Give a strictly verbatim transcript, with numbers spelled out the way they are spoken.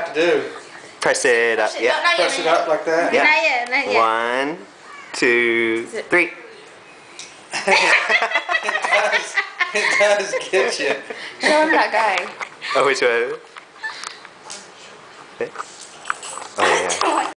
have to do? Press it up. Press it, Yeah. not- not yet, Press it not up like that? Yeah. Not yet, not yet. One, two, three. It does. It does get you. Show him that guy. Oh, which one? Oh, yeah.